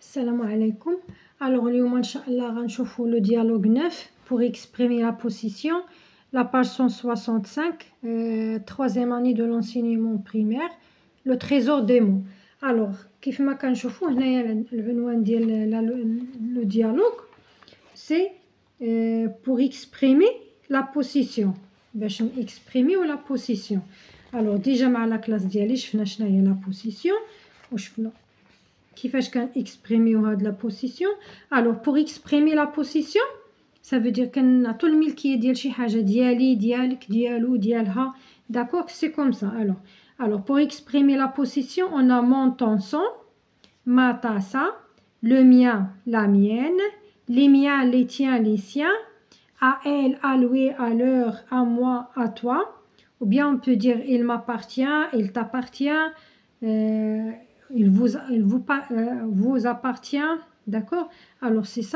Salam alaikum. Alors, اليوم إن شاء الله غنشوفوا le dialogue 9 pour exprimer la position, la page 165, troisième année de l'enseignement primaire, le trésor des mots. Alors, كيف ما كنشوفوا هنايا العنوان ديال le dialogue c'est pour exprimer la position. باش نexprimer la position. Alors déjà مع la classe ديالي شفنا شنو هي la position وشفنا كيفاش كنexprimer هاد la position. Alors pour exprimer la position ça veut dire كنعطوا الملكيه ديال شي حاجه ديالي ديالك ديالو ديالها. D'accord, c'est comme ça. Alors pour exprimer la position on a mon ton son, ma ta sa, le mien la mienne, les miens les tiens les siens, à elle à lui à leur à moi à toi, ou bien on peut dire il m'appartient, il t'appartient, il vous appartient. D'accord. Alors c'est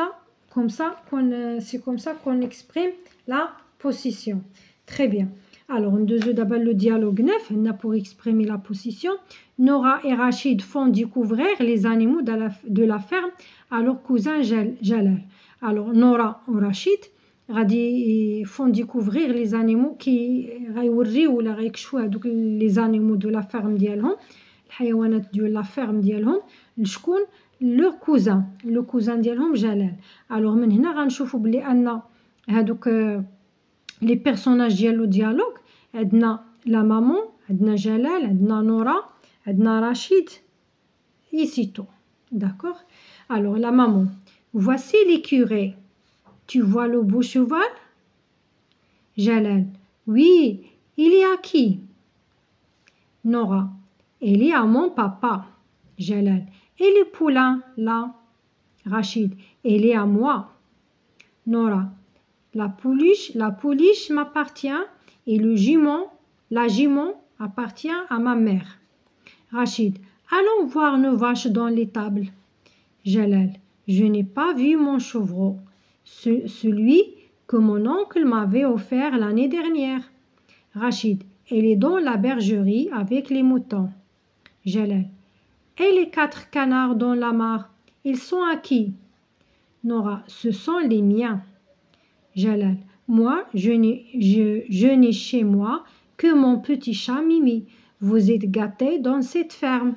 comme ça qu'on exprime la position. Très bien. Alors on devait d'abord le dialogue 9 pour exprimer la position. Nora et Rachid font découvrir les animaux de la ferme à leur cousin Jalal. Alors Nora et Rachid غادي font découvrir les animaux qui غيوريو ولا غيكشفوا هذوك les animaux de la ferme ديالهم الحيوانات ديال لا فيرم ديالهم لشكون لو كوزان ديالهم جلال. الوغ من هنا غنشوفوا بلي ان هادوك لي بيرسوناج ديال لو ديالوغ عندنا لا مامون عندنا جلال عندنا نورا عندنا رشيد يسيتو. داكوغ. الوغ لا مامون voici l'écurie, tu vois le beau cheval. Jalal oui, il est à qui? Nora il est à mon papa. Jalal et le poulain là? Rachid il est à moi. Nora la pouliche m'appartient et la jument appartient à ma mère. Rachid allons voir nos vaches dans l'étable. Jalal je n'ai pas vu mon chevreau, celui que mon oncle m'avait offert l'année dernière. Rachid elle est dans la bergerie avec les moutons. Jalal et les 4 canards dans la mare, ils sont à qui? Nora ce sont les miens. Jalal moi je n'ai chez moi que mon petit chat Mimi. Vous êtes gâtés dans cette ferme.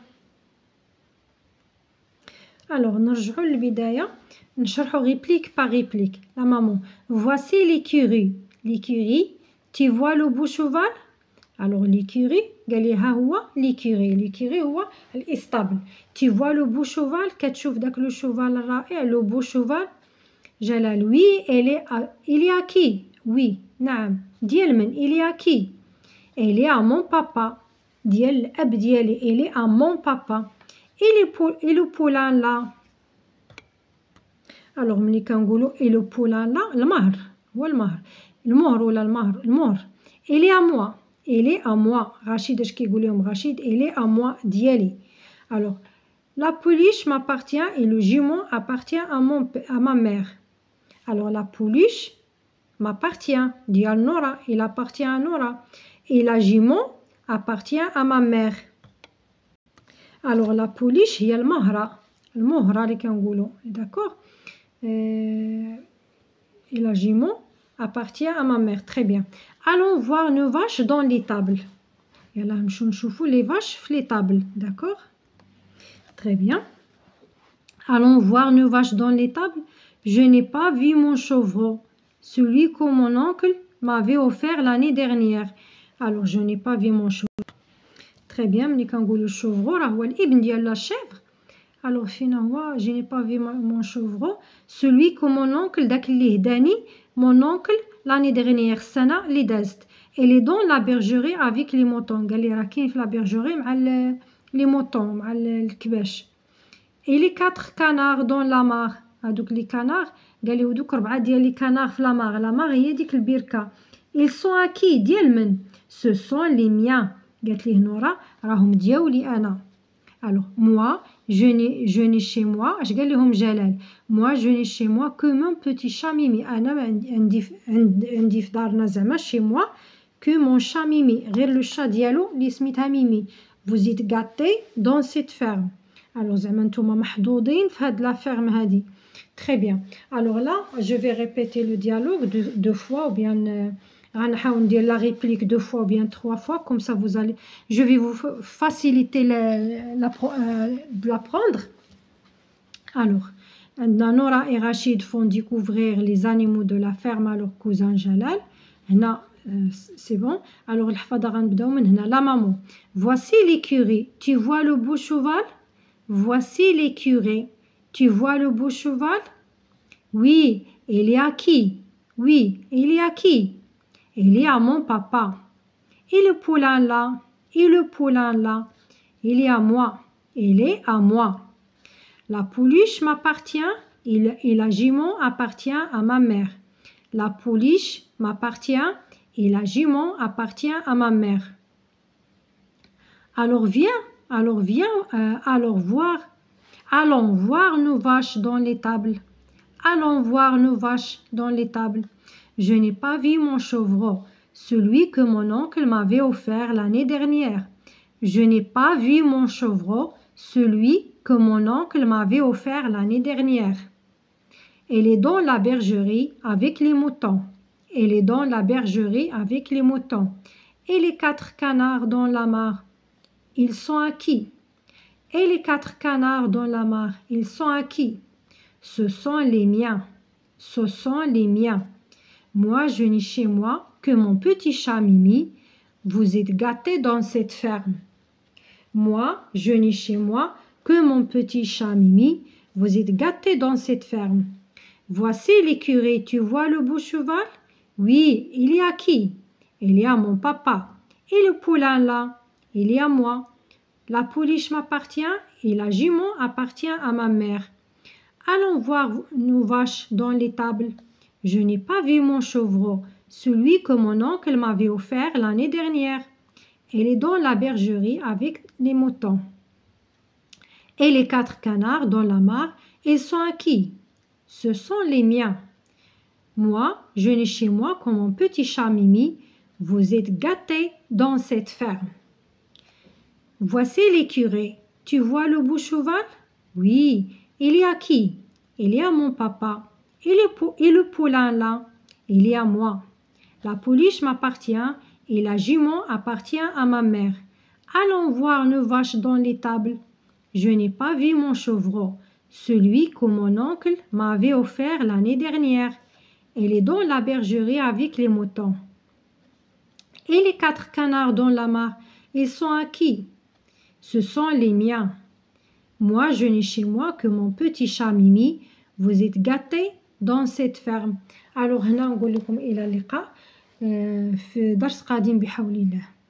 Alors نرجعوا للبداية نشرحوا réplique par réplique. La maman voici l'écurie, tu vois le beau cheval. Alors l'écurie قال لي ها هو l'écurie هو الاسطبل. tu vois le beau cheval كتشوف داك لو شوفال الرائع لو beau cheval. جلال oui il est à qui? oui نعم ديال من il est à qui? il est à mon papa ديال الاب ديالي il est à mon papa. et le poulain là. alors ملي كنقولوا et le poulain là المهر هو المهر ولا المهر il est à moi. Rachid اش كيقول لهم رشيد il est à moi ديالي. alors la pouliche m'appartient et le jument appartient à ma mère. alors la pouliche m'appartient ديال نورا il appartient à Nora et la jument appartient à ma mère. alors la pouliche هي المهرة اللي كنقولوا. d'accord. et la jument appartient à ma mère. Très bien. Allons voir nos vaches dans l'étable. يلا نمشيو نشوفوا les vaches في l'étable. d'accord. très bien. allons voir nos vaches dans l'étable. je n'ai pas vu mon chevreau, celui que mon oncle m'avait offert l'année dernière. alors je n'ai pas vu mon chevreau. très bien. ملي كنقولوا الشوفرو راه هو الابن ديال لا شيفر. alors فين هو je n'ai pas vu mon chevreau, celui que mon oncle داك اللي هداني mon oncle l'année dernière السنه اللي دازت. elle est dans la bergerie avec les moutons. قال لي راه كاين في لا bergerie مع لي موطون مع الكباش. et les 4 canards dans la mare. هادوك لي كانار قال لي هادوك 4 ديال لي كانار في لا مار هي ديك البركه. ils sont à qui ديال من؟ ce sont les miens. قالت ليه نورا راهم دياولي انا. alors moi je n'ai chez moi اش قال لهم جلال moi je n'ai chez moi que mon petit chat Mimi. انا عندي في دارنا زعما chez moi que mon chat Mimi غير لو شا ديالو اللي سميتها ميمي. vous êtes gâtés dans cette ferme. Alors زعما نتوما محظوظين في هاد لا فيرم هادي. Très bien. Alors là, je vais répéter le dialogue deux fois ou bien غنحاول ندير la réplique 2 fois ou bien 3 fois, comme ça vous allez, je vais vous faciliter de l'apprendre. Alors, Nora et Rachid font découvrir les animaux de la ferme à leur cousin Jalal. C'est bon. Alors, la maman. Voici l'écurie. Tu vois le beau cheval? Voici l'écurie. Tu vois le beau cheval? Oui. Il est à qui? Oui. Il est à qui? Il est à mon papa. Et le poulain là? Et le poulain là? Il est à moi. Il est à moi. La pouliche m'appartient et la jument appartient à ma mère. La pouliche m'appartient et la jument appartient à ma mère. Alors viens, allons voir nos vaches dans l'étable. Allons voir nos vaches dans l'étable. Je n'ai pas vu mon chevreau, celui que mon oncle m'avait offert l'année dernière. Je n'ai pas vu mon chevreau, celui que mon oncle m'avait offert l'année dernière. Elle est dans la bergerie avec les moutons. Elle est dans la bergerie avec les moutons. Et les 4 canards dans la mare, ils sont à qui? Et les 4 canards dans la mare, ils sont à qui? Ce sont les miens. Ce sont les miens. Moi, je n'ai chez moi que mon petit chat Mimi. Vous êtes gâtés dans cette ferme. Moi, je n'ai chez moi que mon petit chat Mimi. Vous êtes gâtés dans cette ferme. Voici l'écurie. Tu vois le beau cheval? Oui. Il est à qui? Il est à mon papa. Et le poulain là? Il est à moi. La pouliche m'appartient et la jument appartient à ma mère. Allons voir nos vaches dans l'étable. Je n'ai pas vu mon chevreau, celui que mon oncle m'avait offert l'année dernière. Elle est dans la bergerie avec les moutons. Et les 4 canards dans la mare, ils sont à qui? Ce sont les miens. Moi, je n'ai chez moi que mon petit chat Mimi. Vous êtes gâtés dans cette ferme. Voici l'écurie. Tu vois le beau cheval? Oui. Il est à qui? Il est à mon papa. Et le poulain là? Il est à moi. La pouliche m'appartient et la jument appartient à ma mère. Allons voir nos vaches dans l'étable. Je n'ai pas vu mon chevreau, celui que mon oncle m'avait offert l'année dernière. Elle est dans la bergerie avec les moutons. Et les 4 canards dans la mare, ils sont à qui? Ce sont les miens. Moi, je n'ai chez moi que mon petit chat Mimi. Vous êtes gâtés dans cette ferme. Alors هنا نقول لكم إلى اللقاء في درس قادم بحول الله.